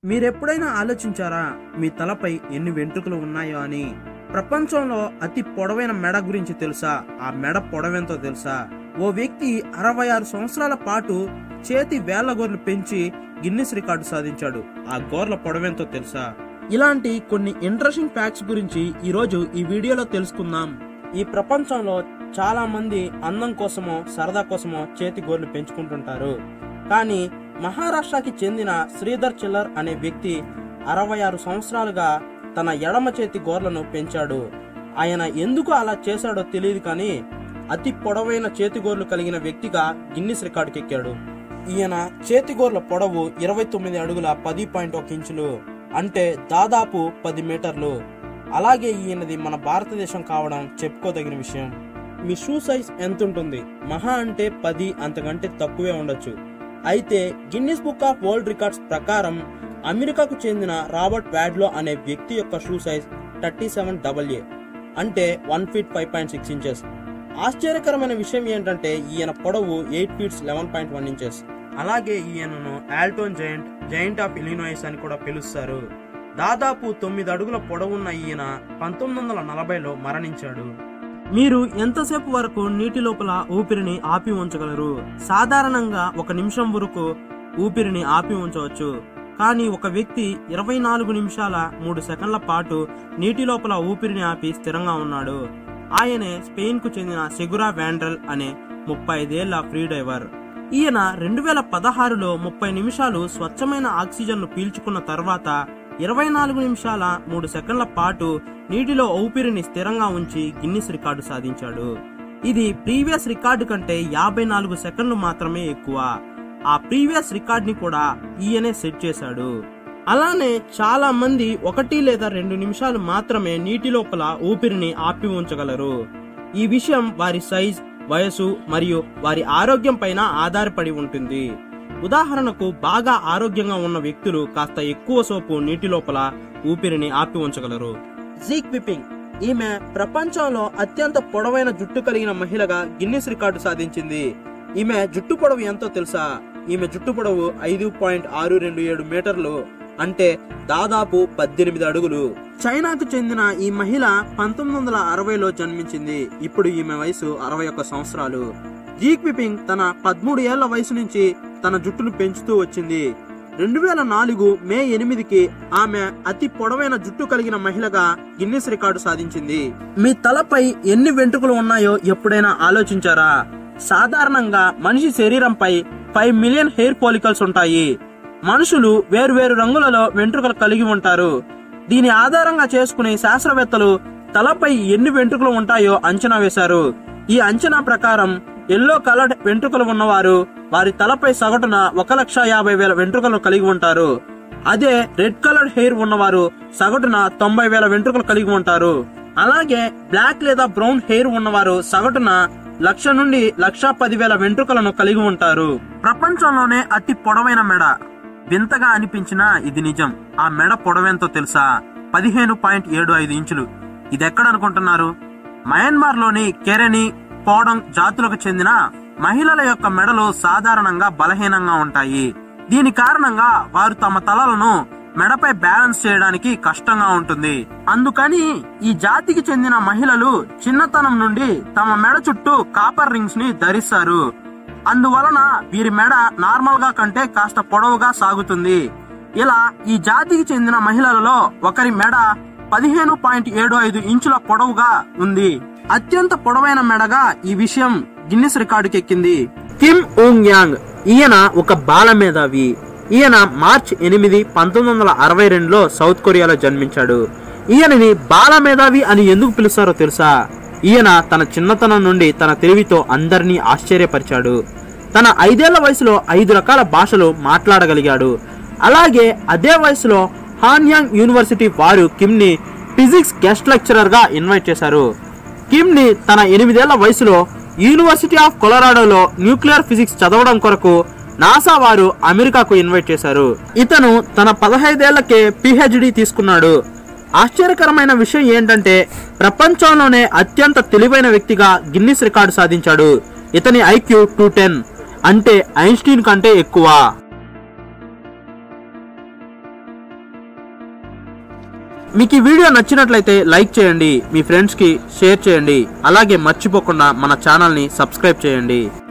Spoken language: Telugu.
మీరెప్పుడైనా ఆలోచించారా మీ తలపై ఎన్ని వెంట్రుకలు ఉన్నాయో అని? ప్రపంచంలో అతి పొడవైన మెడ గురించి తెలుసా? ఆ మెడ పొడవెంతో తెలుసా? ఓ వ్యక్తి 66 సంవత్సరాల పాటు చేతి వేళ్ల గోర్లు పెంచి గిన్నిస్ రికార్డు సాధించాడు. ఆ గోర్ల పొడవెంతో తెలుసా? ఇలాంటి కొన్ని ఇంట్రెస్టింగ్ ఫ్యాక్ట్స్ గురించి ఈరోజు ఈ వీడియోలో తెలుసుకుందాం. ఈ ప్రపంచంలో చాలా మంది అందం కోసమో సరదా కోసమో చేతి గోర్లు పెంచుకుంటుంటారు. కానీ మహారాష్ట్రకి చెందిన శ్రీధర్ చిల్లర్ అనే వ్యక్తి 66 సంవత్సరాలుగా తన ఎడమ చేతి గోర్లను పెంచాడు. ఆయన ఎందుకు అలా చేశాడో తెలియదు, కానీ అతి పొడవైన చేతి గోర్లు కలిగిన వ్యక్తిగా గిన్నిస్ రికార్డుకి ఎక్కాడు. ఈయన చేతి గోర్ల పొడవు 29 అడుగుల 10.1 ఇంచులు, అంటే దాదాపు 10 మీటర్లు. అలాగే ఈయనది మన భారతదేశం కావడం చెప్పుకోదగిన విషయం. మీ షూ సైజ్ ఎంత ఉంటుంది? మహా అంటే 10, అంతకంటే తక్కువే ఉండొచ్చు. అయితే Guinness book of world records ప్రకారం అమెరికాకు చెందిన రాబర్ట్ వాడ్లో అనే వ్యక్తి యొక్క షూ సైజ్ 37AA, అంటే 1 feet 5.6 inches. ఆశ్చర్యకరమైన విషయం ఏంటంటే ఈయన పొడవు 8 feet 11.1 inches. అలాగే ఈయనను ఆల్టోన్ జైంట్ ఆఫ్ ఇలినాయిస్ అని కూడా పిలుస్తారు. దాదాపు 9 అడుగుల పొడవున్న ఈయన 1940లో మరణించాడు. మీరు ఎంతసేపు వరకు నీటి లోపల ఊపిరిని ఆపి ఉంచగలరు? సాధారణంగా 1 నిమిషం వరకు ఊపిరిని ఆపి ఉంచవచ్చు. కానీ ఒక వ్యక్తి 24 నిమిషాల 3 సెకండ్ల పాటు నీటి లోపల ఊపిరిని ఆపి స్థిరంగా ఉన్నాడు. ఆయనే స్పెయిన్ కు చెందిన సెగురా వాండ్రల్ అనే 35 ఏళ్ల ఫ్రీ డైవర్. ఈయన 2016లో 30 నిమిషాలు స్వచ్ఛమైన ఆక్సిజన్ ను పీల్చుకున్న తర్వాత 24 నిమిషాల 3 సెకండ్ల పాటు నీటిలో ఊపిరిని స్థిరంగా ఉంచి గిన్నిస్ రికార్డు సాధించాడు. ఇది ప్రీవియస్ రికార్డు కంటే 54 సెకండ్లు మాత్రమే ఎక్కువ. ఆ ప్రీవియస్ రికార్డ్ ని కూడా ఈయనే సెట్ చేశాడు. అలానే చాలా మంది 1 లేదా 2 నిమిషాలు మాత్రమే నీటి లోపల ఊపిరిని ఆపి ఉంచగలరు. ఈ విషయం వారి సైజ్, వయసు మరియు వారి ఆరోగ్యం పైన ఆధారపడి ఉంటుంది. ఉదాహరణకు బాగా ఆరోగ్యంగా ఉన్న వ్యక్తులు కాస్త ఎక్కువ సేపు నీటి లోపల ఊపిరిని ఆపి ఉంచగలరు. జీక్ విపింగ్, ఈమె ప్రపంచంలో అత్యంత పొడవైన జుట్టు కలిగిన మహిళగా గిన్నిస్ రికార్డు సాధించింది. ఈమె జుట్టు పొడవు ఎంతో తెలుసా? ఈమె జుట్టు పొడవు 5.627 మీటర్లు, అంటే దాదాపు 18 అడుగులు. చైనాకు చెందిన ఈ మహిళ 1960లో జన్మించింది. ఇప్పుడు ఈమె వయసు 61 సంవత్సరాలు. జీక్ విపింగ్ తన 13 ఏళ్ల వయసు నుంచి తన జుట్టును పెంచుతూ వచ్చింది. 2004 మే 8కి ఆమె అతి పొడవైన జుట్టు కలిగిన మహిళగా గిన్నిస్ రికార్డు సాధించింది. మీ తలపై ఎన్ని వెంట్రుకలు ఉన్నాయో ఎప్పుడైనా ఆలోచించారా? సాధారణంగా మనిషి శరీరంపై 5 మిలియన్ హెయిర్ ఫాలికల్స్ ఉంటాయి. మనుషులు వేర్వేరు రంగులలో వెంట్రుకలు కలిగి ఉంటారు. దీని ఆధారంగా చేసుకుని శాస్త్రవేత్తలు తలపై ఎన్ని వెంట్రుకలు ఉంటాయో అంచనా వేశారు. ఈ అంచనా ప్రకారం ఎల్లో కలర్డ్ వెంట్రుకలు ఉన్నవారు వారి తలపై సగటున 1,50,000 వెంట్రుకలు కలిగి ఉంటారు. అదే రెడ్ కలర్డ్ హెయిర్ ఉన్నవారు సగటున 90,000 వెంట్రుకలు కలిగి ఉంటారు. అలాగే బ్లాక్ లేదా బ్రౌన్ హెయిర్ ఉన్నవారు సగటున 1,00,000 నుండి 1,10,000 వెంట్రుకలను కలిగి ఉంటారు. ప్రపంచంలోనే అతి పొడవైన మెడ. వింతగా అనిపించినా ఇది నిజం. ఆ మెడ పొడవెంతో తెలుసా? 15.75 ఇంచులు. ఇది ఎక్కడ అనుకుంటున్నారు? మయన్మార్ లోని కెరెని, పోడంగ్ జాతులకు చెందిన మహిళల యొక్క మెడలు సాధారణంగా బలహీనంగా ఉంటాయి. దీని కారణంగా వారు తమ తలలను మెడపై బ్యాలెన్స్ చేయడానికి కష్టంగా ఉంటుంది. అందుకని ఈ జాతికి చెందిన మహిళలు చిన్నతనం నుండి తమ మెడ చుట్టూ కాపర్ రింగ్స్ ని ధరిస్తారు. అందువలన వీరి మెడ నార్మల్ గా కంటే కాస్త పొడవుగా సాగుతుంది. ఇలా ఈ జాతికి చెందిన మహిళలలో ఒకరి మెడ 15.75 ఇంచుల పొడవుగా ఉంది. అత్యంత పొడవైన మెడగా ఈ విషయం గిన్నిస్ రికార్డుకి ఎక్కింది. కిమ్ ఊంగ్ యాంగ్, ఈయన ఒక బాల మేధావి. ఈయన మార్చ్ 8, 1962లో సౌత్ కొరియాలో జన్మించాడు. ఈయనని బాల మేధావి అని ఎందుకు పిలుస్తారో తెలుసా? ఈయన తన చిన్నతనం నుండి తన తెలివితో అందరినీ ఆశ్చర్యపరిచాడు. తన 5 ఏళ్ల వయసులో 5 రకాల భాషలు మాట్లాడగలిగాడు. అలాగే అదే వయసులో హాన్యాంగ్ యూనివర్సిటీ వారు కిమ్ ని ఫిజిక్స్ గెస్ట్ లెక్చరర్ గా ఇన్వైట్ చేశారు. కిమ్ ని తన 8 ఏళ్ల వయసులో యూనివర్సిటీ ఆఫ్ కొలరాడోలో న్యూక్లియర్ ఫిజిక్స్ చదవడం కొరకు నాసా వారు అమెరికాకు ఇన్వైట్ చేశారు. ఇతను తన 15 ఏళ్లకే PhD తీసుకున్నాడు. ఆశ్చర్యకరమైన విషయం ఏంటంటే ప్రపంచంలోనే అత్యంత తెలివైన వ్యక్తిగా గిన్నిస్ రికార్డు సాధించాడు. ఇతని IQ 210, అంటే ఐన్స్టీన్ కంటే ఎక్కువ. మీకు ఈ వీడియో నచ్చినట్లయితే లైక్ చేయండి, మీ ఫ్రెండ్స్ కి షేర్ చేయండి, అలాగే మర్చిపోకుండా మన ఛానల్ ని సబ్స్క్రైబ్ చేయండి.